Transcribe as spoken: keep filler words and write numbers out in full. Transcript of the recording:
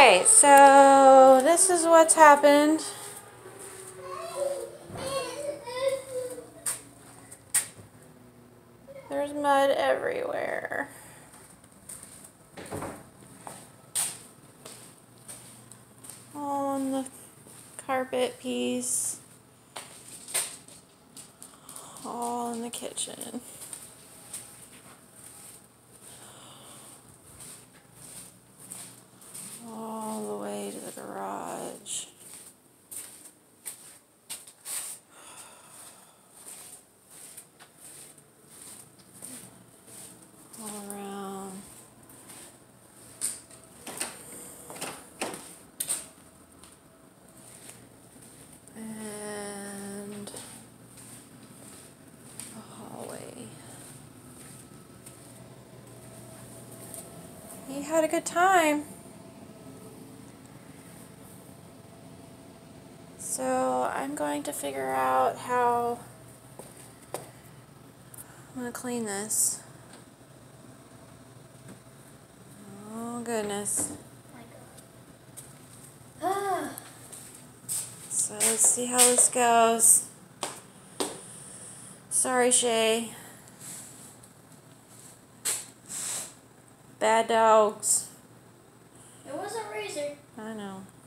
Okay, so this is what's happened. There's mud everywhere. All on the carpet piece. All in the kitchen. All the way to the garage. All around. And the hallway. He had a good time. So I'm going to figure out how I'm going to clean this. Oh goodness. Oh my God. So let's see how this goes. Sorry, Shay. Bad dogs. It was a razor. I know.